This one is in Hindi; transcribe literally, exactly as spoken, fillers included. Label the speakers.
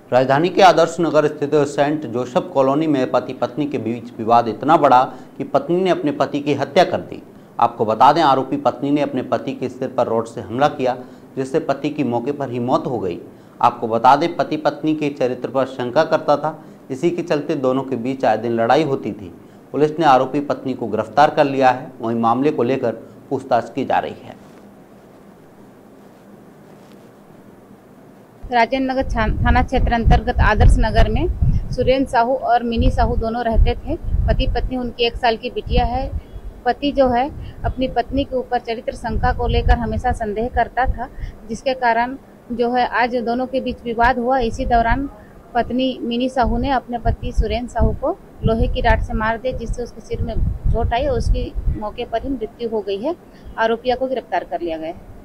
Speaker 1: राजधानी के आदर्श नगर स्थित सेंट जोसेफ कॉलोनी में पति पत्नी के बीच विवाद इतना बड़ा कि पत्नी ने अपने पति की हत्या कर दी। आपको बता दें, आरोपी पत्नी ने अपने पति के सिर पर रॉड से हमला किया, जिससे पति की मौके पर ही मौत हो गई। आपको बता दें, पति पत्नी के चरित्र पर शंका करता था। इसी के चलते दोनों के बीच आए दिन लड़ाई होती थी। पुलिस ने आरोपी पत्नी को गिरफ्तार कर लिया है। वहीं मामले को लेकर पूछताछ की जा रही है।
Speaker 2: राजेंद्र नगर थाना क्षेत्र अंतर्गत आदर्श नगर में सुरेंद्र साहू और मिनी साहू दोनों रहते थे। पति पत्नी, उनकी एक साल की बिटिया है। पति जो है अपनी पत्नी के ऊपर चरित्र शंका को लेकर हमेशा संदेह करता था, जिसके कारण जो है आज दोनों के बीच विवाद हुआ। इसी दौरान पत्नी मिनी साहू ने अपने पति सुरेंद्र साहू को लोहे की राड से मार दी, जिससे उसके सिर में चोट आई और उसकी मौके पर ही मृत्यु हो गई है। आरोपियों को गिरफ्तार कर लिया गया है।